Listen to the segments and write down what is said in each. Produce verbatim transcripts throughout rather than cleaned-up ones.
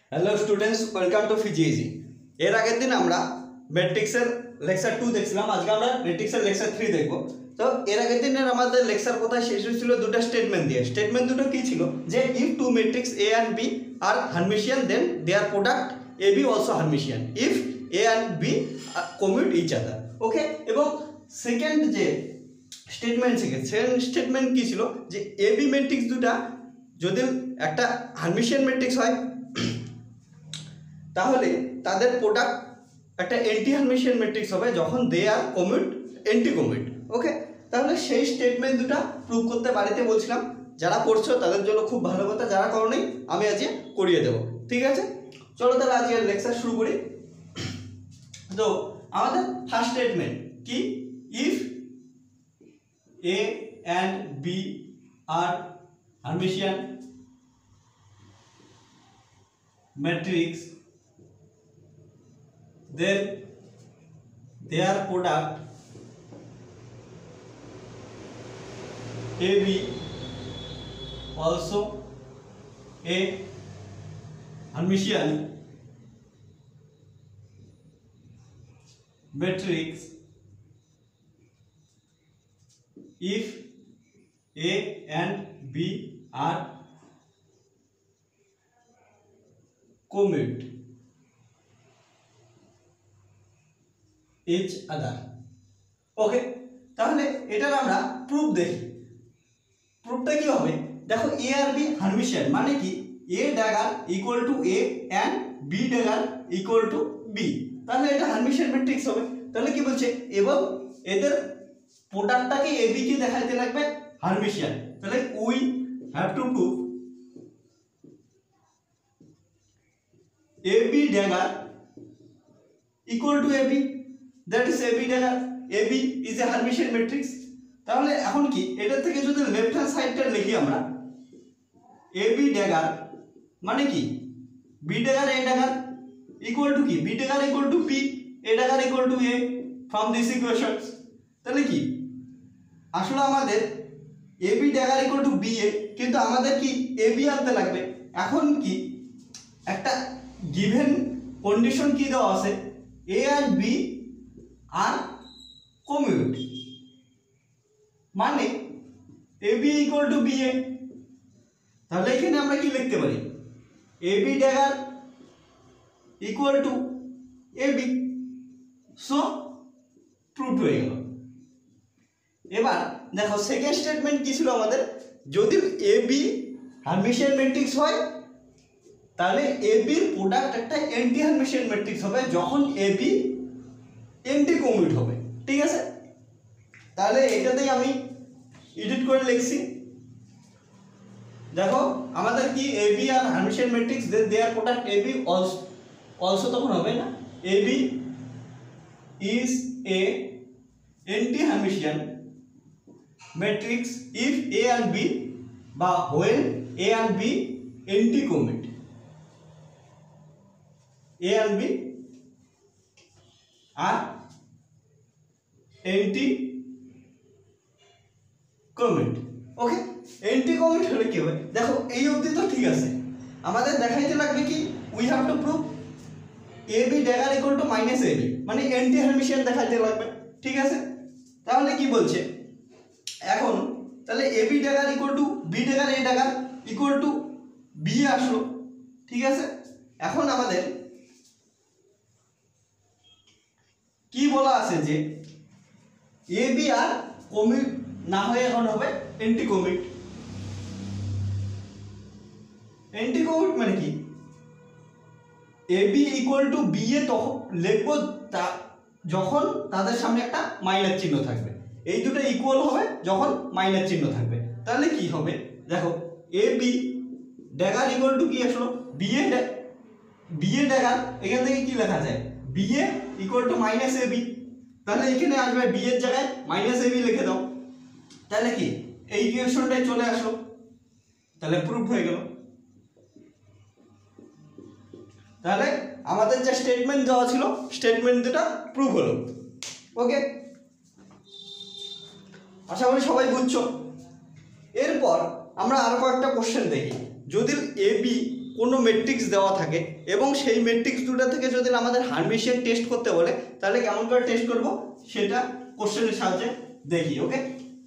Hello students, welcome to physiology. এর আগের দিন আমরা ম্যাট্রিক্সের লেকচার টু দেখছিলাম, আজকে আমরা ম্যাট্রিক্সের লেকচার থ্রি দেখব। তো এর আগের দিনের আমাদের লেকচার কোথায় শেষ হয়েছিল? দুটো স্টেটমেন্ট দিয়ে। স্টেটমেন্ট দুটো কি ছিল? যে if two matrix A and B are Hermitian then their product A B also Hermitian if A and B commute each other. Okay, এবং সেকেন্ড যে স্টেটমেন্ট থেকে সেকেন্ড স্টেটমেন্ট কি ছিল? যে এ বি ম্যাট্রিক্স দুটা যদি একটা হারমিশিয়ান ম্যাট্রিক্স হয় তাহলে তাদের প্রোডাক্ট একটা অ্যান্টি হারমিশিয়ান ম্যাট্রিক্স হবে যখন they are commute anti commute. Okay, তাহলে সেই স্টেটমেন্ট দুটা প্রুভ করতে বাড়িতে বলছিলাম। যারা পড়ছো তাদের জন্য খুব ভালো কথা, যারা করোনি আমি আজকে করিয়ে দেবো। ঠিক আছে, চলো তাহলে আজকের লেকচার শুরু করি। তো আমাদের ফার্স্ট স্টেটমেন্ট কি? If A and B are Hermitian matrix then their product A B also a Hermitian matrix if A and B are commute each other. Okay, তাহলে এটার আমরা প্রুফ দেখি। প্রুফটা কি হবে? দেখো, এ আর বি হারমিশিয়ান মানে কি? A dagger equal to A and B dagger equal to B, তাহলে এটা হারমিশিয়ান ম্যাট্রিক্স হবে। তাহলে কি বলছে? এবং এদের প্রোডাক্টটাকে এ বি কে দেখাইতে লাগবে হারমিশিয়ান। তাহলে we have to prove A B dagger equal to A B, that is A B dagger. A B is a Hermitian matrix. তাহলে এখন কি এটা থেকে যদি লেফট হ্যান্ড সাইডটা লিখি আমরা, A B dagger মানে কি? B dagger A dagger equal to কি? B dagger equal to B, A dagger equal to A from this equations. তাহলে কি আসলে আমাদের A B dagger equal to B A, কিন্তু আমাদের কি A B আনতে লাগবে। এখন কি একটা গিভেন কন্ডিশন কি দেওয়া আছে? A and B are commute মানে A B equal to B A. তাহলে এখানে আমরা কি লিখতে পারি? A B dagger equal to A B, so prove হয়ে গেল। এবার দেখো সেকেন্ড স্টেটমেন্ট কি ছিল আমাদের? যদি এ বি হারমিশিয়ান ম্যাট্রিক্স হয় তাহলে এ বির প্রোডাক্ট একটা অ্যান্টি হারমিশিয়ান ম্যাট্রিক্স হবে যখন এ বি এন্টি কমিউট হবে। ঠিক আছে, তাহলে এটাতেই আমি এডিট করে লিখছি। দেখো আমাদের কি A B are Hermitian matrix their product A B also also তখন হবে না? A B is a anti Hermitian matrix if A and B বা when A and B anti commute, A and B are anti commute. Okay, anti commute হলে কি হবে? দেখো এই অবধি তো ঠিক আছে, আমাদের দেখাইতে লাগবে কি? We have to prove A B dagger equal to minus A B মানে এন্টি হারমিশিয়ান দেখাইতে লাগবে। ঠিক আছে, তাহলে কি বলছে এখন? তাহলে A B dagger equal to B dagger A dagger equal to B আসলো। ঠিক আছে, এখন আমাদের কি বলা আছে? যে এ বি আর কমিউট না হয়ে এখন হবে অ্যান্টি কমিউট। অ্যান্টি কমিউট মানে কি? A B equal to B A তখন লিখবো যখন তাদের সামনে একটা মাইনাস চিহ্ন থাকবে। এই দুটো ইকুয়াল হবে যখন মাইনাস চিহ্ন থাকবে। তাহলে কি হবে? দেখো A B dagger equal to কি আসলো? B A B A dagger, এখান থেকে কি লেখা যায়? B A equal to minus A B. তাহলে এখানে আসবে বি এর জায়গায় মাইনাস এ বি লিখে দাও। তাহলে কি এই ইকুয়েশনটাই চলে আসলো, তাহলে প্রুফ হয়ে গেল। তাহলে আমাদের যে স্টেটমেন্ট দেওয়া ছিল স্টেটমেন্ট দুটা প্রুফ হলো। ওকে, আশা করি সবাই বুঝছো। এরপর আমরা আরো কয়েকটা কোশ্চেন দেখি। যদি এ বি কোনো ম্যাট্রিক্স দেওয়া থাকে এবং সেই ম্যাট্রিক্স দুটো থেকে যদি আমাদের হারমিশিয়ান টেস্ট করতে বলে তাহলে কেমন করে টেস্ট করব সেটা কোশ্চেনের সাহায্যে দেখি। ওকে,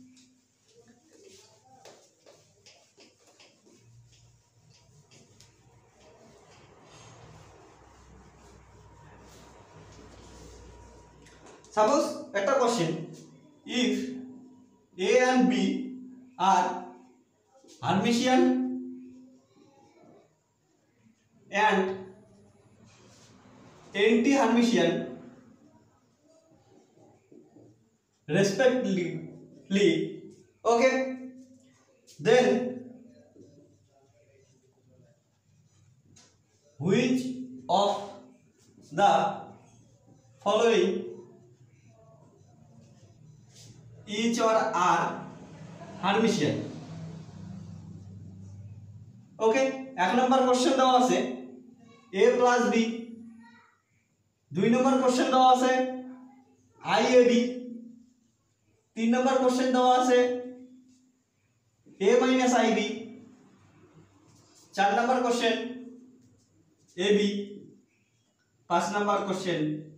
সাপোজ একটা question, if A and B are Hermitian and anti-Hermitian respectively, okay, then which of the following each or are Hermitian? Okay, এক নম্বর কোশ্চেন দেওয়া আছে a প্লাস বি, দুই নম্বর কোশ্চেন দেওয়া আছে আই এ বি, তিন নম্বর question দেওয়া আছে a মাইনাস আই বি, চার নম্বর কোশ্চেন এ বি, পাঁচ নম্বর question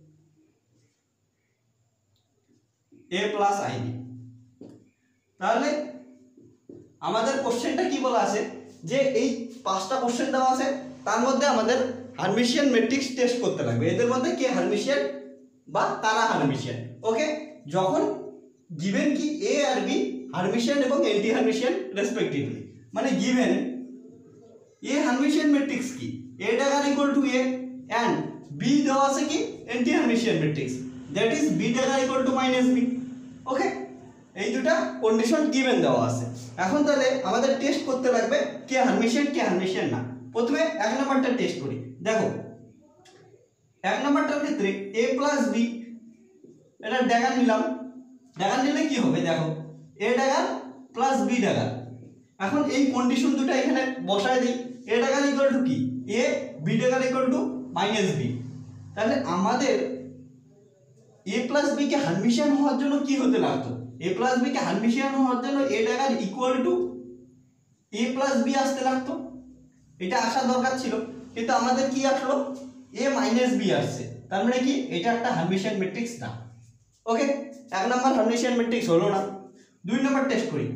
a plus I B. তাহলে আমাদের কোশ্চেনটা কি বলা আছে যে এই পাঁচটা কোশ্চেন দেওয়া আছে, তার মধ্যে আমাদের হারমিশিয়ান ম্যাট্রিক্স টেস্ট করতে লাগবে, এদের মধ্যে কে হারমিশিয়ান বা কারা হারমিশিয়ান। ওকে, যখন গিভেন কি এ আর বি হারমিশিয়ান এবং এন্টি হারমিশিয়ান রেসপেক্টিভলি, মানে গিভেন এ হারমিশিয়ান ম্যাট্রিক্স কি A dagger equal to A and B দেওয়া আছে কি anti Hermitian matrix, that is B dagger equal to minus B. Okay, এই দুটা কন্ডিশন গিভেন দেওয়া আছে। এখন তাহলে আমাদের টেস্ট করতে লাগবে কে হারমিশিয়ান কে হারমিশিয়ান না। প্রথমে এক নম্বরটা টেস্ট করি। দেখো এক নম্বরটার ক্ষেত্রে এ প্লাস বি, এটা ড্যাগার নিলাম, ড্যাগার নিলে কি হবে দেখো A dagger plus B dagger. এখন এই কন্ডিশন দুটো এখানে বসায় দিই, এ ড্যাগার ইকুয়াল টু কি A, B dagger equal to minus B. তাহলে আমাদের এ প্লাস বি কে হারমিশিয়ান হওয়ার জন্য কি হতে লাগতো, এ প্লাস বি কে হারমিশিয়ান হওয়ার জন্য A dagger equal to A plus B আসতে লাগতো, এটা আসার দরকার ছিল, কিন্তু আমাদের কি আসলো এ মাইনাস বি আসছে, তার মানে কি এটা একটা হারমিশিয়ান ম্যাট্রিক্স না। ওকে, এক নম্বর হারমিশিয়ান ম্যাট্রিক্স হলো না। দুই নম্বর টেস্ট করি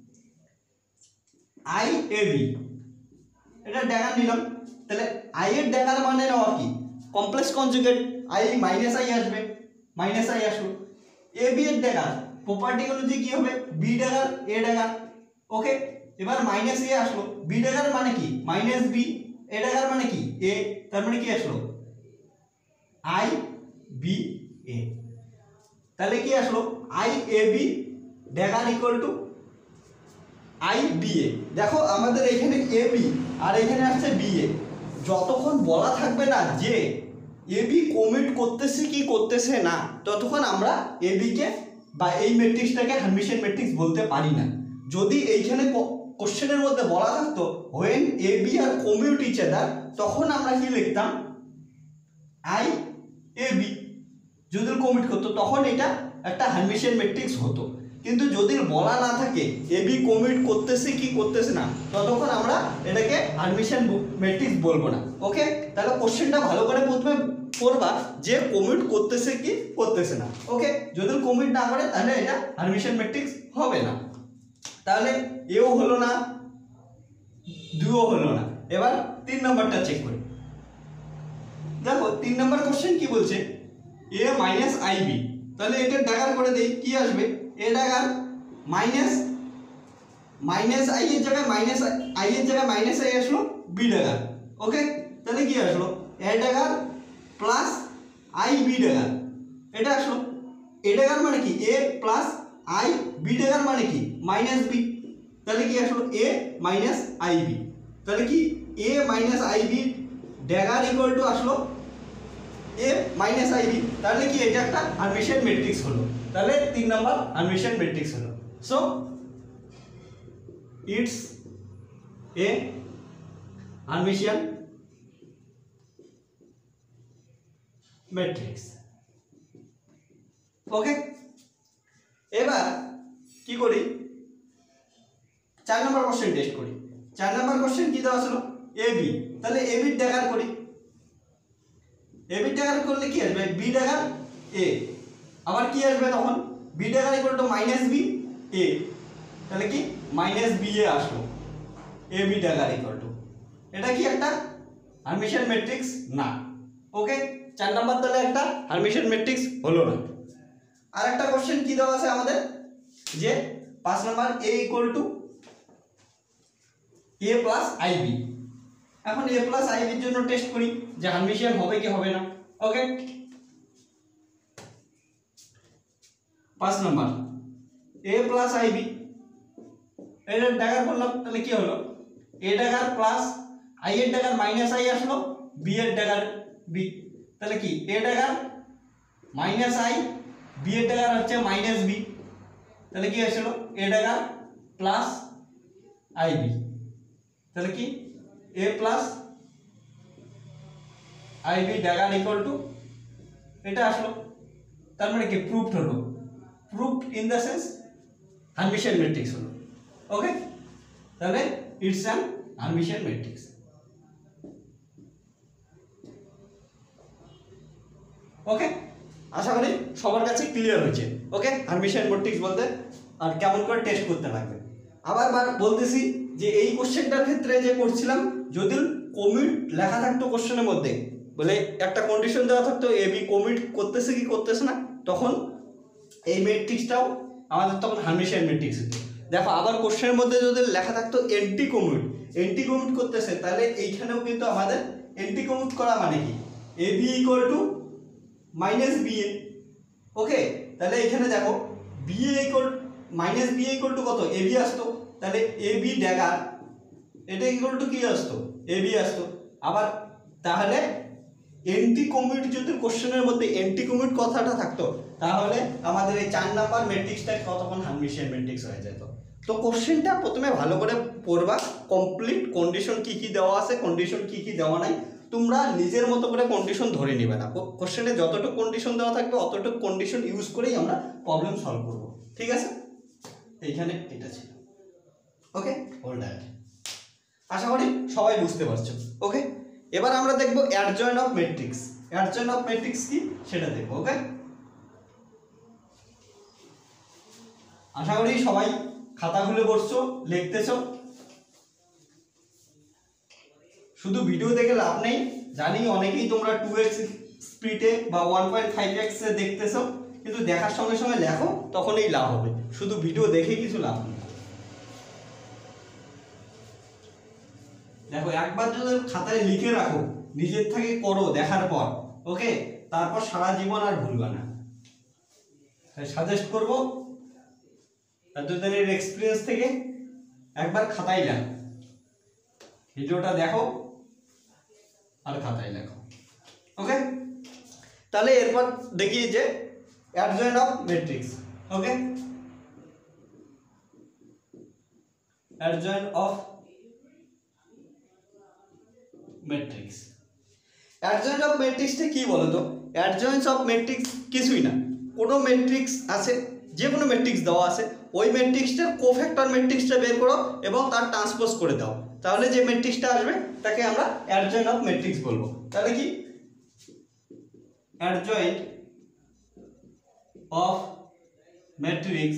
আই এ বি, এটা ড্যাগার নিলাম, তাহলে আই এর ড্যাগার মানে নেওয়া কি complex conjugate, I minus I আসবে, মাইনাস আই আসলো। এ বি এর ড্যাগার প্রপার্টি অনুযায়ী কি হবে B dagger A dagger. Okay, এবার মাইনাস এ আসলো, বি ড্যাগার মানে কি মাইনাস বি, এ ড্যাগার মানে কি এ, তার মানে কি আসলো আই বি এ। তাহলে কি আসলো I A B dagger equal to I B A. দেখো আমাদের এখানে এ বি আর এখানে আসছে বি এ, যতক্ষণ বলা থাকবে না যে এ বি কমিট করতেছে কি করতেছে না, ততক্ষণ আমরা এ বি কে বা এই ম্যাট্রিক্সটাকে হারমিশিয়ান ম্যাট্রিক্স বলতে পারি না। যদি এইখানে কোশ্চেনের মধ্যে বলা থাকতো when A B are commute each other, তখন আমরা কি লিখতাম আই এ বি, যদি কমিট করতো তখন এটা একটা হারমিশিয়ান ম্যাট্রিক্স হতো। কিন্তু যদি বলা না থাকে এ বি কমিট করতেছে কি করতেছে না, ততক্ষণ আমরা এটাকে হারমিশিয়ান ম্যাট্রিক্স বলবো না। ওকে, তাহলে কোশ্চেনটা ভালো করে প্রথমে করবা যে কমিট করতেছে কি করতেছে না। ওকে, যদি কমিট না করে তাহলে এটা হারমিশিয়ান ম্যাট্রিক্স হবে না। তাহলে এও হলো না, দুও হলো না। এবার তিন নম্বরটা চেক করি। দেখো তিন নম্বর কোশ্চেন কি বলছে এ মাইনাস আই বি, তাহলে এটা ডাগার করে দেই, কি আসবে A dagger minus minus I এর জায়গায় মাইনাস আই এর জায়গায় মাইনাস আই আসলো বি ডাগার। ওকে, তাহলে কি আসলো A dagger plus I B dagger, এটা আসলো এ ডাগার মানে কি A plus I, B dagger মানে কি মাইনাস বি, তাহলে কি আসলো এ মাইনাস আই বি। তাহলে কি A minus I B dagger equal to আসলো এ মাইনাস আই বি, তাহলে কি এটা একটা হারমিশিয়ান ম্যাট্রিক্স হলো। তাহলে তিন নম্বর হারমিশিয়ান ম্যাট্রিক্স হলো। So it's a Hermitian matrix. Okay, এবার কি করি চার নম্বর কোশ্চেন টেস্ট করি। চার নম্বর কোশ্চেন কি দেওয়া ছিল এ বি, তাহলে এ বি ড্যাগার করি, এ বি ড্যাগার করলে কি আসবে বি ড্যাগার এ, আবার কি আসবে তখন B dagger equal to minus B A, তাহলে কি মাইনাস বি এ আসলো A B dagger equal to, এটা কি একটা হার্মিশিয়ান ম্যাট্রিক্স না। ওকে, চার নাম্বার তাহলে একটা হার্মিশিয়ান ম্যাট্রিক্স হলো না। আর একটা কোশ্চেন কি দেওয়া আছে আমাদের যে পাঁচ number A equal to A plus I B, এখন এ প্লাস আইবির জন্য টেস্ট করি যে হার্মিশিয়ান হবে কি হবে না। ওকে, পাঁচ নাম্বার এ প্লাস আইবি, এটা ড্যাগার করলাম, তাহলে কি হলো এ ড্যাগার প্লাস আই এর ড্যাগার মাইনাস আই আসলো, বি এর ড্যাগার বি, তাহলে কি A dagger minus I, B এর ড্যাগার হচ্ছে মাইনাস বি, তাহলে কি আসলো এ ড্যাগার প্লাস আইবি, তাহলে কি A plus I B dagger equal to এটা আসলো, তার মানে কি প্রুফড হলো, proofed in the sense Hermitian matrix হলো। ওকে, তাহলে it's an Hermitian matrix. Okay, আশা করি সবার কাছে ক্লিয়ার হয়েছে। ওকে, হার্মিশিয়ান ম্যাট্রিক্স বলতে আর কেমন করে টেস্ট করতে লাগবে। আবার বলতেছি যে এই কোশ্চেনটার ক্ষেত্রে যে করছিলাম, যদি কমিট লেখা থাকতো কোশ্চেনের মধ্যে, বলে একটা কন্ডিশন দেওয়া থাকতো এ বি কমিট করতেছে কি করতেছে না, তখন এই ম্যাট্রিক্সটাও আমাদের তখন হার্মিশিয়ান ম্যাট্রিক্স হতো। দেখো আবার কোশ্চেনের মধ্যে যদি লেখা থাকতো এন্টি কমিট, এন্টি কমিট করতেছে, তাহলে এইখানেও কিন্তু আমাদের এন্টি কমিট করা মানে কি A B equal to minus B A. Okay, তাহলে এখানে দেখো B A equal minus B A equal to কত এ বি আসতো, তাহলে এ বি ড্যাগার এটা ইকুয়াল টু কি আসতো এ বি আসতো। আবার তাহলে এন্টি কমিট যদি কোশ্চেনের মধ্যে এন্টি কমিট কথাটা থাকতো, তাহলে আমাদের এই চার নাম্বার ম্যাট্রিক্সটা কতক্ষণ হার্মিশিয়ান ম্যাট্রিক্স হয়ে যেত। তো কোশ্চেনটা প্রথমে ভালো করে পড়বা, কমপ্লিট কন্ডিশন কি কি দেওয়া আছে, কন্ডিশন কি কি দেওয়া নাই, তোমরা নিজের মতো করে কন্ডিশন ধরে নিবে না। কোশ্চেনে যতটুকু কন্ডিশন দেওয়া থাকবে অতটুকু কন্ডিশন ইউজ করেই আমরা প্রবলেম সলভ করব। ঠিক আছে, এইখানে এটা ছিল। ওকে, হোল দ্যাট আশা করি সবাই বুঝতে পারছো। ওকে, এবার আমরা দেখব adjoint of matrix. Adjoint of matrix কি সেটা দেখব। ওকে, আশা করি সবাই খাতা খুলে বসছো, লিখতেছো। শুধু ভিডিও দেখে লাভ নেই, জানি অনেকেই তোমরা টু এক্স স্পিডে বা ওয়ান পয়েন্ট ফাইভ এক্স এ দেখতেছো, কিন্তু দেখার সঙ্গে সঙ্গে লেখো, তখনই লাভ হবে। শুধু ভিডিও দেখে কিছু লাভ নেই। দেখো একবার যদি খাতায় লিখে রাখো, নিজের থেকে করো দেখার পর, ওকে, তারপর সারা জীবন আর ভুলবা না। তাই সাজেস্ট করবো এতদিনের এক্সপিরিয়েন্স থেকে একবার খাতায় লেখো, ভিডিওটা দেখো আর খাতায় লেখো। ওকে, তাহলে এরপর দেখি যে adjoint of matrix. Okay, adjoint of matrix. Adjoint of ম্যাট্রিক্সটা কি বলতো? অ্যাডজয়েন্ট অফ ম্যাট্রিক্স কিছুই না, কোনো ম্যাট্রিক্স আছে, যে কোনো ম্যাট্রিক্স দেওয়া আছে, ওই ম্যাট্রিক্সটার কোফ্যাক্টর ম্যাট্রিক্সটা বের করো এবং তার ট্রান্সপোজ করে দাও, তাহলে যে ম্যাট্রিক্সটা আসবে তাকে আমরা অ্যাডজয়েন্ট অফ ম্যাট্রিক্স বলবো। তাহলে কি adjoint of matrix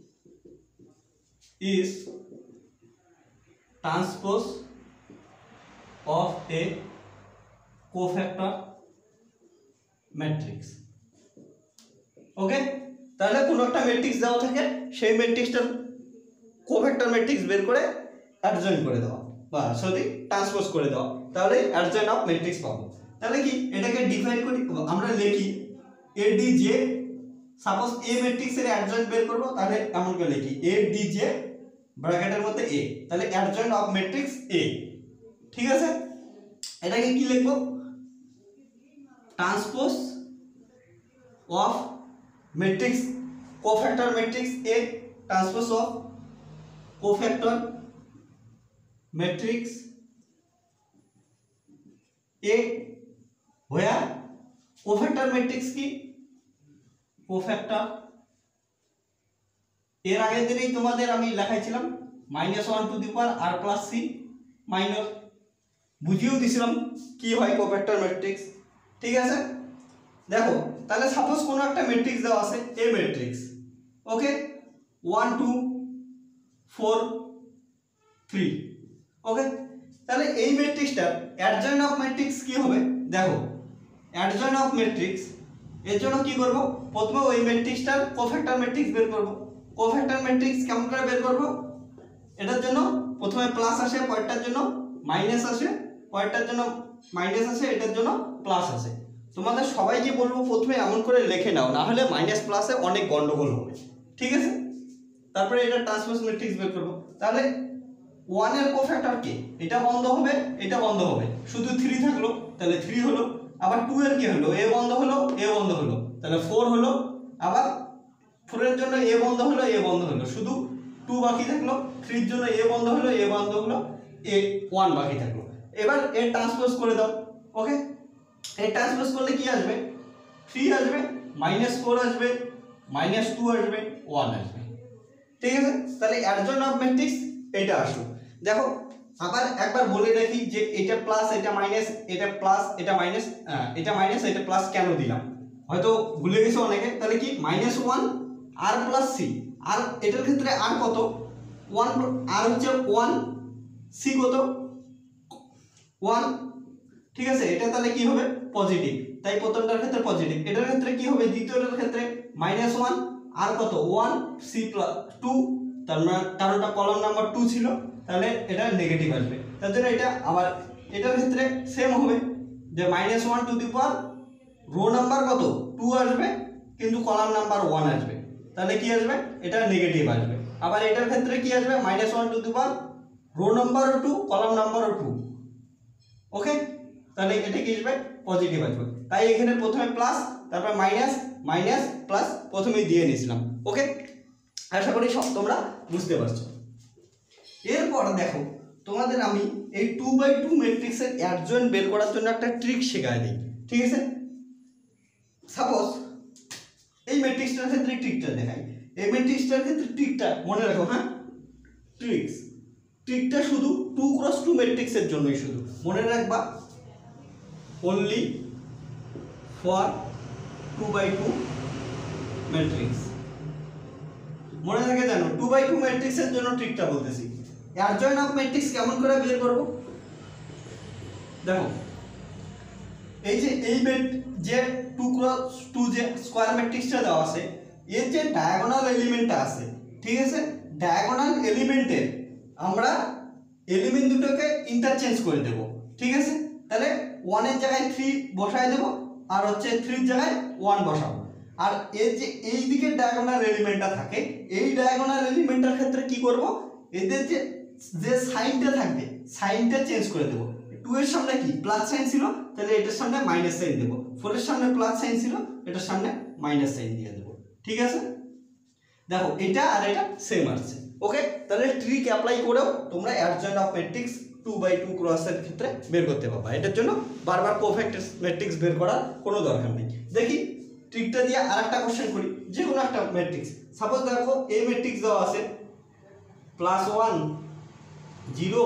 is transpose of a cofactor matrix। Okay, তাহলে কোন একটা ম্যাট্রিক্স দেওয়া থাকে, সেই ম্যাট্রিক্সটার কোফ্যাক্টর ম্যাট্রিক্স বের করে অ্যাডজয়েন্ট করে দেওয়া বা সরি ট্রান্সপোজ করে দেওয়া, তাহলে অ্যাডজয়েন্ট অফ ম্যাট্রিক্স পাবো। তাহলে কি এটাকে ডিফাইন করি, আমরা লিখি A D J, suppose A ম্যাট্রিক্সের অ্যাডজয়েন্ট বের করব, তাহলে এমন করে লিখি এ ডি জে ব্র্যাকেটের মধ্যে এ, তাহলে অ্যাডজয়েন্ট অফ ম্যাট্রিক্স এ। ঠিক আছে, এটাকে কি লিখবো? Transpose of matrix cofactor matrix A, transpose of cofactor matrix A, where cofactor matrix কি কোফ্যাক্টর, এর আগের দিনেই তোমাদের আমি লেখাইছিলাম minus one to the power R plus C minor, বুঝিয়েও দিছিলাম কি হয় কোফ্যাক্টর ম্যাট্রিক্স। ঠিক আছে, দেখো তাহলে সাপোজ কোনো একটা ম্যাট্রিক্স দেওয়া আছে A matrix, okay, one two four three, okay, তাহলে এই ম্যাট্রিক্সটার অ্যাডজয়েন্ট অফ ম্যাট্রিক্স কি হবে? দেখো অ্যাডজয়েন্ট অফ ম্যাট্রিক্স এর জন্য কি করব, প্রথমে ওই ম্যাট্রিক্সটার কোফ্যাক্টর ম্যাট্রিক্স বের করব। কোফ্যাক্টর ম্যাট্রিক্স কেমন করে বের করব? এটার জন্য প্রথমে প্লাস আসে, পরেরটার জন্য মাইনাস আসে, পরেরটার জন্য মাইনাস আসে, এটার জন্য প্লাস আসে। তোমাদের সবাইকে বলবো প্রথমে এমন করে লিখে নাও, না হলে মাইনাস প্লাসে অনেক গন্ডগোল হবে। ঠিক আছে, তারপরে এটা ট্রান্সপোজ ম্যাট্রিক্স বের করব। তাহলে ওয়ান এর কোফ্যাক্টর কে? এটা বন্ধ হবে, এটা বন্ধ হবে, শুধু থ্রি থাকলো, তাহলে থ্রি হলো। আবার টু এর কি হলো? এ বন্ধ হলো, এ বন্ধ হলো, তাহলে ফোর হলো। আবার ফোর এর জন্য এ বন্ধ হলো, এ বন্ধ হলো, শুধু টু বাকি থাকলো। থ্রির জন্য এ বন্ধ হলো, এ বন্ধ হলো, এ ওয়ান বাকি থাকলো। এবার এর ট্রান্সপোজ করে দাও, ওকে। এর ট্রান্সপোজ করলে কি আসবে? থ্রি আসবে, মাইনাস ফোর আসবে, মাইনাস টু আসবে, ওয়ান আসবে। ঠিক আছে, তাহলে অ্যাডজয়েন্ট অফ ম্যাট্রিক্স এটা আসলো। দেখো আবার একবার বলে রাখি যে এটা প্লাস, এটা মাইনাস, এটা প্লাস, এটা মাইনাস, এটা মাইনাস, এটা প্লাস কেন দিলাম হয়তো ভুলে গেছো অনেকে। তাহলে কি minus one R plus C, আর এটার ক্ষেত্রে আর কত? ওয়ান, আর হচ্ছে ওয়ান, সি কত? ওয়ান। ঠিক আছে, এটা তাহলে কি হবে? পজিটিভ, তাই প্রথমটার ক্ষেত্রে পজিটিভ। এটার ক্ষেত্রে কি হবে? দ্বিতীয়টার ক্ষেত্রে মাইনাস ওয়ান আর কত? ওয়ান, সি প্লাস টু, তার মানে কারণটা কলাম নাম্বার টু ছিল, তাহলে এটা নেগেটিভ আসবে। তার জন্য এটা আবার এটার ক্ষেত্রে সেম হবে যে minus one to the power row number কত? টু আসবে, কিন্তু কলাম নাম্বার ওয়ান আসবে, তাহলে কি আসবে? এটা নেগেটিভ আসবে। আবার এটার ক্ষেত্রে কি আসবে? Minus one to the power row নাম্বারও টু, কলাম নাম্বারও টু, ওকে, তাহলে এটা কি আসবে? পজিটিভ আসবে। তাই এখানে প্রথমে প্লাস, তারপর মাইনাস, মাইনাস প্লাস প্রথমেই দিয়ে নিয়েছিলাম, ওকে। আশা করি সব তোমরা বুঝতে পারছো। এরপর দেখো তোমাদের আমি এই টু বাই টু ম্যাট্রিক্সের অ্যাডজয়েন্ট বের করার জন্য একটা ট্রিক শেখায় দিই। ঠিক আছে, সাপোজ এই ম্যাট্রিক্সটার ক্ষেত্রে ট্রিকটা দেখাই। এই ম্যাট্রিক্সটার ক্ষেত্রে ট্রিকটা মনে রাখো, হ্যাঁ, ট্রিক্স ট্রিকটা শুধু টু ক্রস টু ম্যাট্রিক্সের জন্যই, শুধু মনে রাখবা only for two by two matrix। মনে থাকে জানো টু by টু ম্যাট্রিক্সের জন্য ট্রিকটা বলতেছি। অ্যাডজয়েন্ট অফ ম্যাট্রিক্স কেমন করে বের করব? দেখো এই যে এই যে টু ক্রস টু যে স্কয়ার ম্যাট্রিক্সটা দেওয়া আছে, এর যে ডায়াগোনাল এলিমেন্টটা আছে, ঠিক আছে, ডায়াগোনাল এলিমেন্টের আমরা এলিমেন্ট দুটোকে ইন্টারচেঞ্জ করে দেব। ঠিক আছে, তাহলে ওয়ান এর জায়গায় থ্রি বসায় দেব, আর হচ্ছে থ্রির জায়গায় ওয়ান বসাবো। আর এর যে এই দিকের ডায়াগোনাল এলিমেন্টটা থাকে, এই ডায়াগোনাল এলিমেন্টের ক্ষেত্রে কি করব? এদের যে যে সাইনটা থাকবে, সাইনটা চেঞ্জ করে দেব। টু এর সামনে কি প্লাস সাইন ছিল, তাহলে এটার সামনে মাইনাস সাইন দেব। ফোর এর সামনে প্লাস সাইন ছিল, এটার সামনে মাইনাস সাইন দিয়ে দেব। ঠিক আছে, দেখো এটা আর এটা সেম আসছে, ওকে। তাহলে ট্রিক অ্যাপ্লাই করেও তোমরা adjoint of matrix two by two ক্রসের ক্ষেত্রে বের করতে পারবা। এটার জন্য বারবার কোফ্যাক্টর ম্যাট্রিক্স বের করার কোনো দরকার নেই। দেখি ট্রিকটা দিয়ে আর একটা কোশ্চেন করি, যে কোনো একটা ম্যাট্রিক্স। সাপোজ দেখো এই ম্যাট্রিক্স দেওয়া আছে plus one, zero,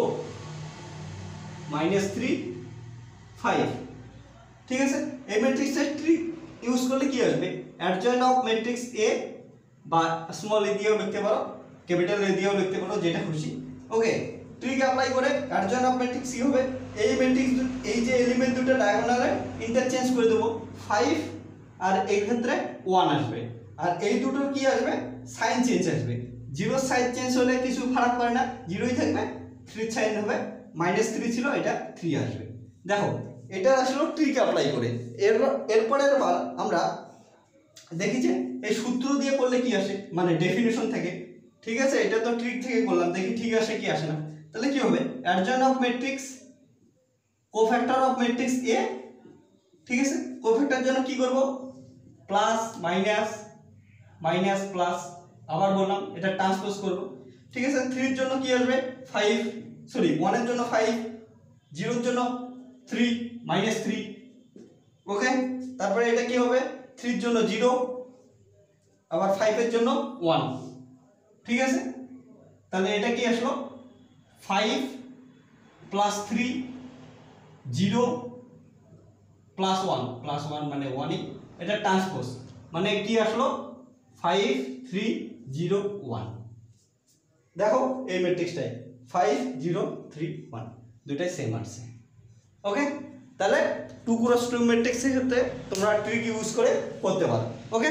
minus three, five. ঠিক আছে, এই ম্যাট্রিক্সের ট্রিক ইউজ করলে কি আসবে? অ্যাডজয়েন্ট অফ ম্যাট্রিক্স এ বা স্মল এ দিয়েও লিখতে পারো, ক্যাপিটাল এ দিয়েও লিখতে পারো, যেটা খুশি, ওকে। ট্রিক অ্যাপ্লাই করে অ্যাডজয়েন্ট অফ ম্যাট্রিক্স কি হবে? এই ম্যাট্রিক্স এই যে এলিমেন্ট দুটো ডায়াগোনালে ইন্টারচেঞ্জ করে দেবো, ফাইভ আর এই ক্ষেত্রে ওয়ান আসবে। আর এই দুটোর কি আসবে? সাইন চেঞ্জ আসবে। জিরো সাইন চেঞ্জ হলে কিছু ফারাক পড়ে না, জিরোই থাকবে। থ্রি সাইন হবে, মাইনাস থ্রি ছিল, এটা থ্রি আসবে। দেখো এটা আসলে ট্রিক অ্যাপ্লাই করে। এর এরপরের বার আমরা দেখি যে এই সূত্র দিয়ে করলে কি আসে, মানে ডেফিনেশন থেকে। ঠিক আছে, এটা তো ট্রিক থেকে করলাম, দেখি ঠিক আসে কি আসে না। তাহলে কি হবে? Adjoint of matrix cofactor of matrix A. ঠিক আছে, কোফ্যাক্টর জন্য কি করব? প্লাস মাইনাস, মাইনাস প্লাস, আবার বললাম এটা ট্রান্সপোজ করব। ঠিক আছে, থ্রির জন্য কি আসবে? ফাইভ, সরি ওয়ানের জন্য ফাইভ, জিরোর জন্য থ্রি, মাইনাস থ্রি, ওকে। তারপরে এটা কি হবে? থ্রির জন্য জিরো, আবার ফাইভের জন্য ওয়ান। ঠিক আছে, তাহলে এটা কি আসলো? Five plus three zero plus one, plus one মানে ওয়ানই, এটা ট্রান্সপোজ মানে কি আসলো ফাইভ থ্রি জিরো ওয়ান। দেখো এই ম্যাট্রিক্সটাই ফাইভ জিরো থ্রি ওয়ান দুটাই সেম আসছে। ওকে, তাহলে টু ক্রস টু ম্যাট্রিক্সের ক্ষেত্রে তোমরা ট্রিক ইউজ করে করতে পারো। ওকে,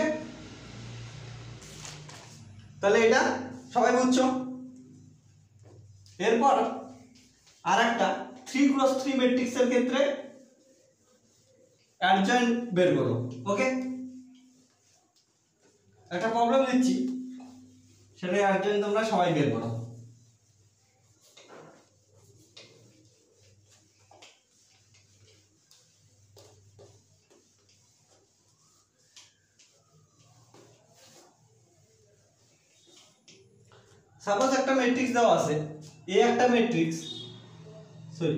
তাহলে এটা সবাই বুঝছো। এরপর আর একটা থ্রি ক্রস থ্রি ম্যাট্রিক্সের ক্ষেত্রে অ্যাডজয়েন্ট বের করো। ওকে, একটা প্রবলেম দিচ্ছি, সেটা অ্যাডজয়েন্ট তোমরা সবাই বের করো। সাপোজ একটা ম্যাট্রিক্স দেওয়া আছে, এ একটা ম্যাট্রিক্স, সরি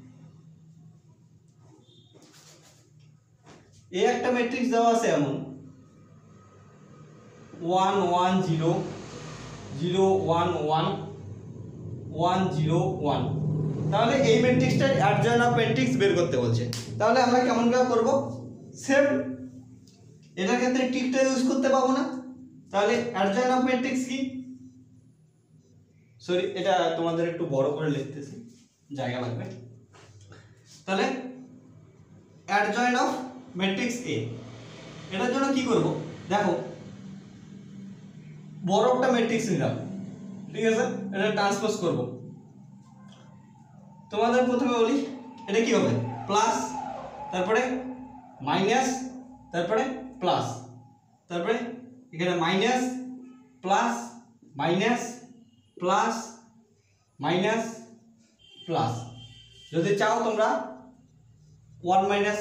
এ একটা ম্যাট্রিক্স দেওয়া আছে এমন one one zero zero one one one zero one. তাহলে এই ম্যাট্রিক্সটার অ্যাডজয়েন্ট অফ ম্যাট্রিক্স বের করতে বলছে। তাহলে আমরা কেমন করে করব? সেম এটার ক্ষেত্রে ট্রিকটা ইউজ করতে পাবো না। তাহলে অ্যাডজয়েন্ট অফ ম্যাট্রিক্স কি, সরি এটা তোমাদের একটু বড় করে লিখতেছি, জায়গা লাগবে। তাহলে অ্যাডজয়েন্ট অফ ম্যাট্রিক্স এ, এটার জন্য কি করব? দেখো বড় একটা ম্যাট্রিক্স নিলাম, ঠিক আছে, এটা ট্রান্সপোজ করব। তোমাদের প্রথমে বলি এটা কি হবে, প্লাস, তারপরে মাইনাস, তারপরে প্লাস, তারপরে এখানে minus plus minus plus minus plus. যদি চাও তোমরা one minus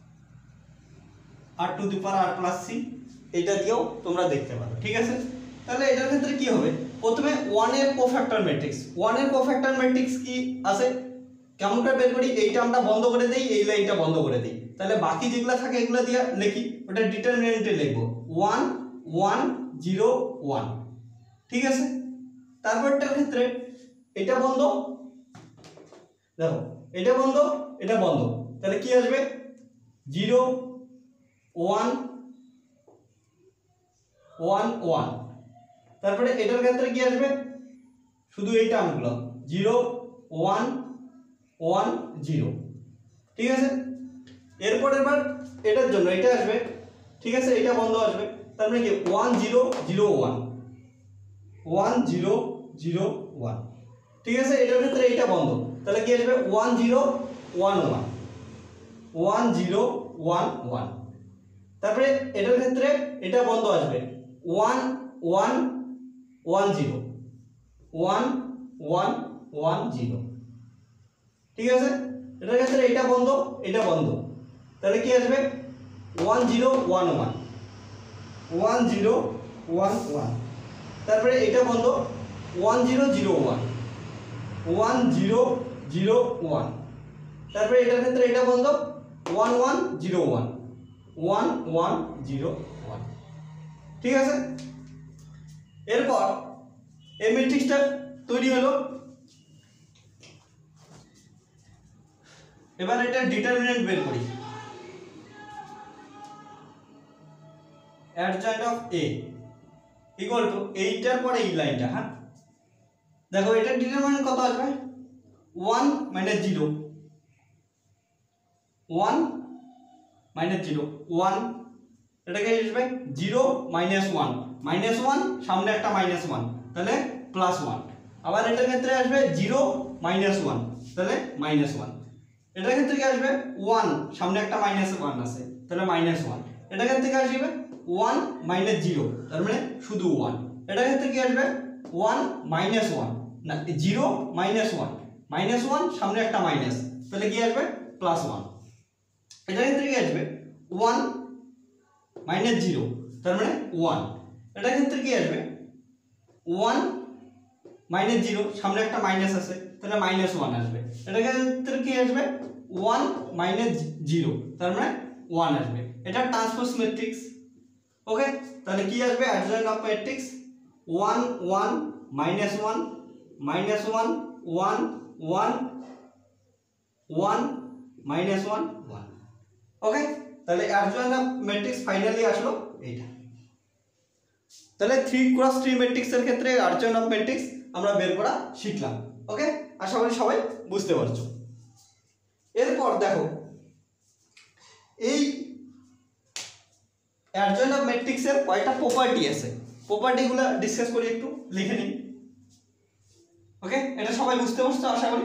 R to the power R plus C এইটা দিয়েও তোমরা দেখতে পারো, ঠিক আছে। তাহলে এটার ক্ষেত্রে কি হবে, প্রথমে ওয়ানের কোফ্যাক্টর ম্যাট্রিক্স, ওয়ানের কোফ্যাক্টর ম্যাট্রিক্স কি আছে কেমন করে বের করি, এইটা আমরা বন্ধ করে দেই, এই লাইনটা বন্ধ করে দিই, তাহলে বাকি যেগুলো থাকে এগুলো দিয়ে লিখি, ওটা ডিটারমিনেন্টে লিখবো ওয়ান ওয়ান জিরো ওয়ান, ঠিক আছে। তারপরটার ক্ষেত্রে এটা বন্ধ, দেখো এটা বন্ধ এটা বন্ধ, তাহলে কি আসবে জিরো ওয়ান ওয়ান ওয়ান। তারপরে এটার ক্ষেত্রে কি আসবে, শুধু এই টার্মগুলো জিরো ওয়ান ওয়ান জিরো, ঠিক আছে। এরপর এবার এটার জন্য এটা আসবে, ঠিক আছে, এটা বন্ধ আসবে, তারপরে কি one zero zero one one zero zero one, ঠিক আছে। এটার ক্ষেত্রে এইটা বন্ধ, তাহলে কি আসবে one zero one one one zero one one. তারপরে এটার ক্ষেত্রে এটা বন্ধ আসবে one one one zero one one one zero, ঠিক আছে। এটার ক্ষেত্রে এটা বন্ধ এটা বন্ধ, তাহলে কি আসবে one zero one one one zero one one. তারপরে এটা বন্ধ one zero zero one one zero zero one. তারপরে এটার ক্ষেত্রে এটা বন্ধ one one zero one one one zero one, ঠিক আছে। এরপর এই ম্যাট্রিক্সটা তৈরি হলো। এবার এটা ডিটারমিনেন্ট বের করি, adjoint of A equal to এইটার পরে এই লাইনটা, হ্যাঁ দেখো এটা ডিটারমিনেন্ট কত আসবে one minus zero one minus zero one, এটাকে আসবে zero minus one minus one সামনে একটা মাইনাস ওয়ান তাহলে প্লাস ওয়ান। আবার এটার ক্ষেত্রে আসবে জিরো মাইনাস ওয়ান তাহলে মাইনাস ওয়ান। এটার ক্ষেত্রে কি আসবে ওয়ান সামনে একটা মাইনাস ওয়ান আছে তাহলে মাইনাস ওয়ান। এটার ক্ষেত্রে কি আসবে ওয়ান মাইনাস জিরো তার মানে শুধু ওয়ান। এটার ক্ষেত্রে কি আসবে ওয়ান মাইনাস ওয়ান না zero minus one minus one সামনে একটা মাইনাস তাহলে কি আসবে প্লাস ওয়ান। এটার ক্ষেত্রে কি আসবে ওয়ান মাইনাস জিরো তার মানে ওয়ান। এটার ক্ষেত্রে কি আসবে ওয়ান মাইনাস জিরো সামনে একটা মাইনাস আছে তাহলে মাইনাস ওয়ান আসবে। এটার ক্ষেত্রে কি আসবে ওয়ান মাইনাস জিরো তার মানে ওয়ান আসবে। এটা ট্রান্সপোজ ম্যাট্রিক্স। ওকে, তাহলে কি আসবে adjoint of matrix one one minus one minus one one one one minus one one. Okay, তাহলে অ্যাডজয়েন্ট অফ ম্যাট্রিক্স ফাইনালি আসলো এইটা। তাহলে থ্রি ক্রস থ্রি ম্যাট্রিক্সের ক্ষেত্রে অ্যাডজয়েন্ট অফ ম্যাট্রিক্স আমরা বের করা শিখলাম। ওকে, আশা করি সবাই বুঝতে পারছো। এরপর দেখো এই অ্যাডজয়েন্ট অফ ম্যাট্রিক্সের কয়টা প্রপার্টি আছে, প্রপার্টিগুলো ডিসকাস করি, একটু লিখে নিই। ওকে, এটা সবাই বুঝতে পারছো আশা করি।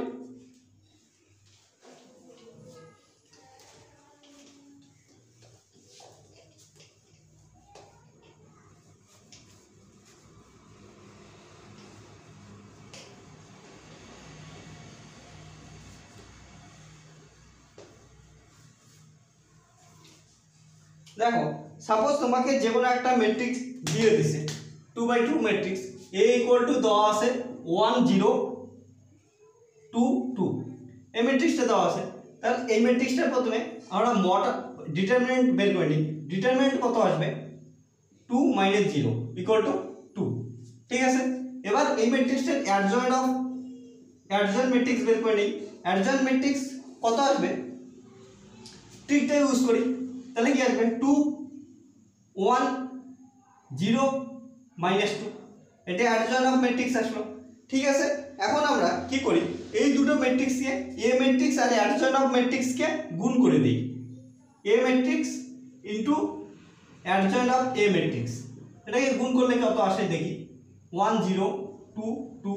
দেখো সাপোজ তোমাকে যে কোনো একটা ম্যাট্রিক্স দিয়ে দিছে two by two matrix, A equal to দেওয়া আছে ওয়ান জিরো টু টু, এই ম্যাট্রিক্সটা দেওয়া আছে। তাহলে এই ম্যাট্রিক্সটার প্রথমে আমরা মড ডিটারমিনেন্ট বের করে নিই। ডিটারমিনেন্ট কত আসবে, two minus zero equal to two. ঠিক আছে, এবার এই ম্যাট্রিক্সটার অ্যাডজয়েন্ট অফ অ্যাডজয়েন্ট ম্যাট্রিক্স বের করে নিই। অ্যাডজয়েন্ট ম্যাট্রিক্স কত আসবে, ট্রিকটা ইউজ করি, তাহলে কি আসবে two one zero minus two, এটা অ্যাডজয়েন্ট অফ ম্যাট্রিক্স আসলো। ঠিক আছে, এখন আমরা কি করি, এই দুটো ম্যাট্রিক্সকে এ ম্যাট্রিক্স আর অ্যাডজয়েন্ট অফ ম্যাট্রিক্সকে গুণ করে দিই। A matrix into adjoint of A matrix, এটাকে গুণ করলে কত আসে দেখি, one zero two two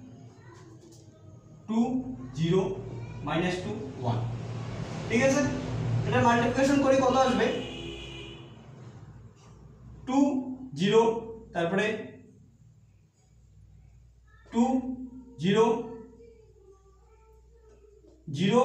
two zero minus two one. ঠিক আছে, এটা মাল্টিপ্লিকেশন করে কত আসবে, টু জিরো তারপরে টু জিরো জিরো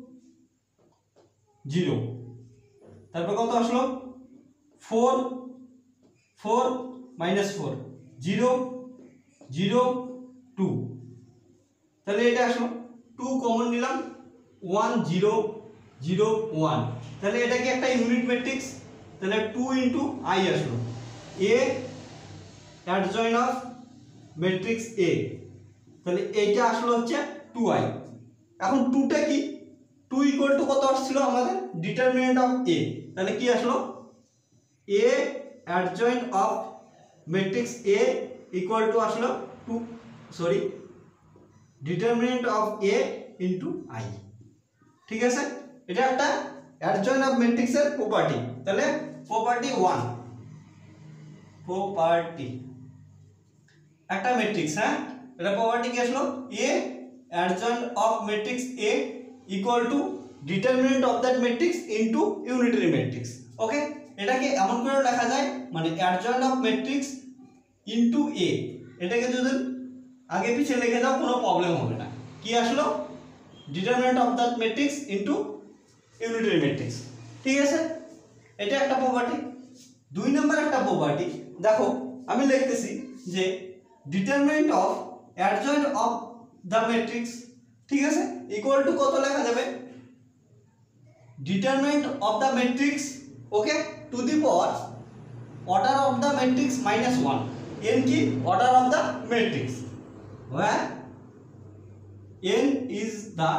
জিরো, তারপর কত আসলো four four minus four zero zero two, তাহলে এটা আসলো টু কমন নিলাম ওয়ান জিরো জিরো ওয়ান, তাহলে এটা কি একটা ইউনিট ম্যাট্রিক্স, তাহলে টু ইন্টু আই আসলো। A adjoint of matrix A, তাহলে এইটা আসলো হচ্ছে টু আই। এখন টুটা কি, টু ইকুয়াল টু কত আসছিল আমাদের, ডিটারমিনেন্ট অফ এ, তাহলে কি আসলো A adjoint of matrix A equal to আসলো two sorry determinant of A into I. ঠিক আছে, এটা একটা অ্যাডজয়েন্ট অফ ম্যাট্রিক্সের প্রপার্টি। তাহলে প্রপার্টি ওয়ান, প্রপার্টি একটা ম্যাট্রিক্স, হ্যাঁ এটা প্রপার্টি কি আসলো, A adjoint of matrix A equal to determinant of that matrix into unitary matrix. Okay, এটাকে এমন করে লেখা যায়, মানে adjoint of matrix into A, এটাকে যদি আগে পিছিয়ে লিখে দাও কোনো প্রবলেম হবে না। কি আসলো, determinant of that matrix into unitary matrix. ঠিক আছে, এটা একটা প্রপার্টি। দুই নম্বর একটা প্রপার্টি দেখো, আমি লিখতেছি যে determinant of adjoint of the matrix, ঠিক আছে, ইকুয়াল টু কত লেখা যাবে, determinant of the matrix, okay, to the power order of the matrix minus one, N কি order of the matrix, where n is the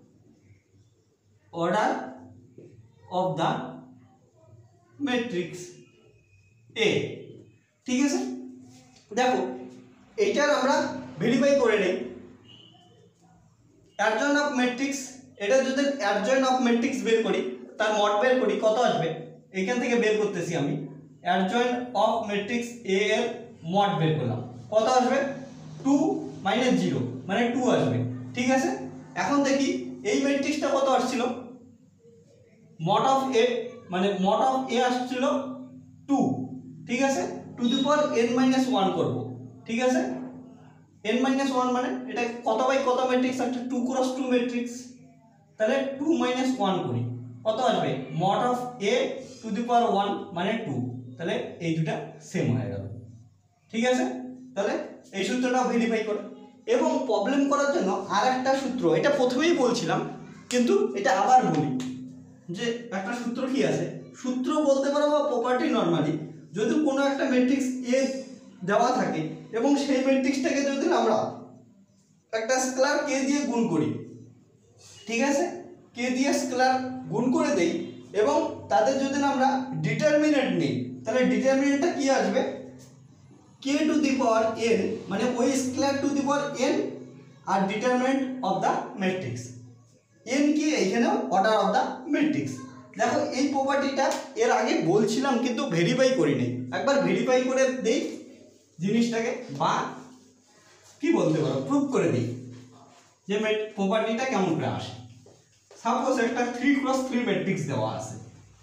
order of the matrix A। ঠিক আছে, দেখো এইটার আমরা ভেরিফাই করে নেই। অ্যাডজয়েন্ট অফ ম্যাট্রিক্স, এটা যদি অ্যাডজয়েন্ট অফ ম্যাট্রিক্স বের করি, তার মড বের করি, কত আসবে, এখান থেকে বের করতেছি আমি, অ্যাডজয়েন্ট অফ ম্যাট্রিক্স এ এর মড বের করলাম, কত আসবে, টু মাইনাস জিরো মানে টু আসবে। ঠিক আছে, এখন দেখি এই ম্যাট্রিক্সটা কত আসছিল, মড অফ এ মানে মড অফ এ আসছিল টু। ঠিক আছে, to the power N minus one করবো। ঠিক আছে, এন মাইনাস ওয়ান মানে এটা কত বাই কত ম্যাট্রিক্স, একটা টু ক্রস টু ম্যাট্রিক্স, তাহলে টু মাইনাস ওয়ান করি, কত আসবে, mod of A to the power one মানে টু, তাহলে এই দুটা সেম হয়ে গেল। ঠিক আছে, তাহলে এই সূত্রটা ভেরিফাই করে। এবং প্রবলেম করার জন্য আর একটা সূত্র, এটা প্রথমেই বলছিলাম কিন্তু এটা আবার বলি, যে একটা সূত্র কি আছে, সূত্র বলতে পারো বা প্রপার্টি, নর্মালি যদি কোনো একটা ম্যাট্রিক্স এ দেওয়া থাকে এবং সেই ম্যাট্রিক্সটাকে যদি আমরা একটা স্কেলার কে দিয়ে গুণ করি, ঠিক আছে, কে দিয়ে স্কেলার গুণ করে দেই এবং তাদের যদি আমরা ডিটারমিনেন্ট নিই তাহলে ডিটারমিনেন্টটা কি আসবে কে টু দি পাওয়ার এন মানে ওই scalar to the power N আর determinant of the matrix N কি এইখানে অর্ডার অফ দ্য ম্যাট্রিক্স। দেখো এই প্রপার্টিটা এর আগে বলছিলাম কিন্তু ভেরিফাই করিনি, একবার ভেরিফাই করে দেই জিনিসটাকে বা কি বলতে পারো প্রুভ করে দিই যে প্রপার্টিটা কেমন করে আসে। সাপোজ একটা থ্রি ক্রস থ্রি ম্যাট্রিক্স দেওয়া আছে,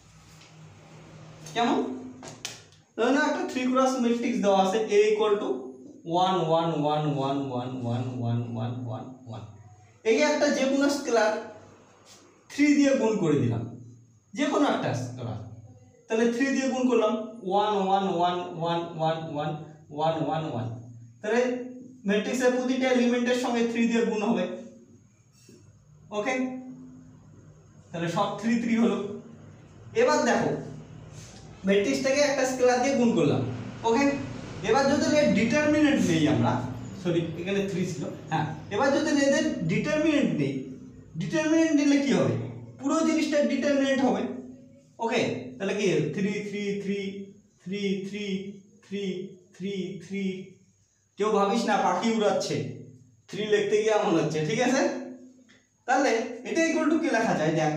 কেমন ধরো না একটা থ্রি ক্রস ম্যাট্রিক্স দেওয়া আছে A equal to one one one one one one one one one one. এই একটা যে কোনো স্কেলার থ্রি দিয়ে গুণ করে দিলাম, যে কোনো একটা স্কেলার, তাহলে থ্রি দিয়ে গুণ করলাম one one one one one one one one one, তাহলে ম্যাট্রিক্সের প্রতিটা এলিমেন্টের সঙ্গে থ্রি দিয়ে গুণ হবে। ওকে, তাহলে সব থ্রি থ্রি হলো। এবার দেখো ম্যাট্রিক্সটাকে একটা স্কেলার দিয়ে গুণ করলাম। ওকে, এবার যদি এর ডিটারমিনেন্ট নেই আমরা, সরি এখানে থ্রি ছিল, হ্যাঁ এবার যদি এদের ডিটারমিনেন্ট নেই, ডিটারমিনেন্ট নিলে কি হবে পুরো জিনিসটার ডিটারমিনেন্ট হবে। ওকে, তাহলে কি three three three three three three three three, কেউ ভাবিস না পাখি উড়াচ্ছে, থ্রি লিখতে গিয়ে এমন হচ্ছে, ঠিক আছে। তাহলে এটা ইকুয়াল টু কি লেখা যায় দেখ,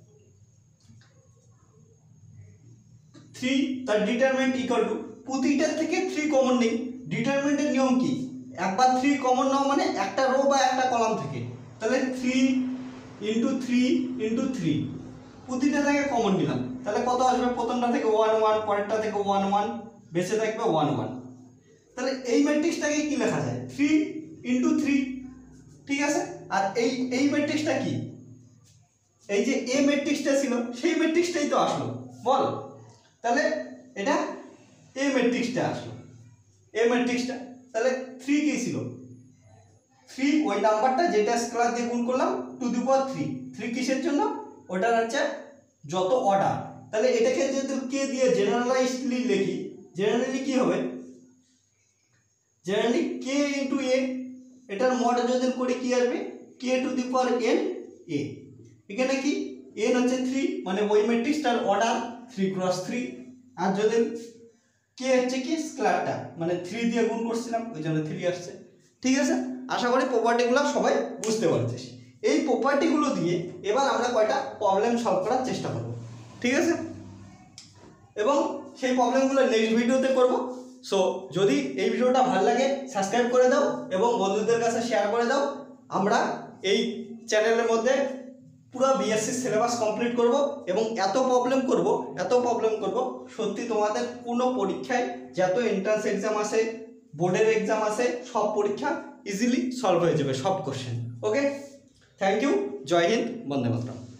থ্রি তার ডিটারমিনেন্ট ইকুয়াল টু প্রতিটার থেকে থ্রি কমন নেই। ডিটারমিনেন্টের নিয়ম কি, একবার থ্রি কমন নাও মানে একটা রো বা একটা কলাম থেকে, তাহলে three into three into three প্রতিটা থেকে কমন নিলাম, তাহলে কত আসবে প্রথমটা থেকে ওয়ান ওয়ান, পরেরটা থেকে ওয়ান ওয়ান, বেঁচে থাকবে ওয়ান ওয়ান। তাহলে এই ম্যাট্রিক্সটাকে কি লেখা যায় থ্রি ইন্টু থ্রি, ঠিক আছে। আর এই এই ম্যাট্রিক্সটা কি, এই যে এ ম্যাট্রিক্সটা ছিল সেই ম্যাট্রিক্সটাই তো আসলো বল, তাহলে এটা এ ম্যাট্রিক্সটা আসলো, এ ম্যাট্রিক্সটা, তাহলে থ্রি কি ছিল থ্রি ওই নাম্বারটা যেটা স্কেলার দিয়ে গুণ করলাম to the power three, three কিসের জন্য ওটার হচ্ছে যত অর্ডার, তাহলে এটাকে যদি কে দিয়ে জেনারেলাইজলি লিখি, জেনারেলি কি হবে জেনারেলি কে ইন্টু এ, এটার মড যদি করে কি আসবে কে two the power N A, এখানে কি এন হচ্ছে থ্রি মানে ওই ম্যাট্রিক্সটার অর্ডার থ্রি ক্রস থ্রি, আর যদি কে হচ্ছে কি স্কেলারটা মানে থ্রি দিয়ে গুণ করছিলাম ওই জন্য থ্রি আসছে, ঠিক আছে। আশা করি প্রপার্টিগুলো সবাই বুঝতে পারছিস। এই প্রপার্টিগুলো দিয়ে এবার আমরা কয়টা প্রবলেম সলভ করার চেষ্টা করব, ঠিক আছে, এবং সেই প্রবলেমগুলো নেক্সট ভিডিওতে করব। সো যদি এই ভিডিওটা ভালো লাগে সাবস্ক্রাইব করে দাও এবং বন্ধুদের কাছে শেয়ার করে দাও। আমরা এই চ্যানেলের মধ্যে পুরো বিএসসি সিলেবাস কমপ্লিট করব এবং এত প্রবলেম করব এত প্রবলেম করব সত্যি তোমাদের কোনো পরীক্ষায় যত এন্ট্রান্স এক্সাম আসে, বোর্ডের এক্সাম আসে, সব পরীক্ষা ইজিলি সলভ হয়ে যাবে সব কোশ্চেন। ওকে, থ্যাংক ইউ, জয় হিন্দ, বন্দে মাতরম।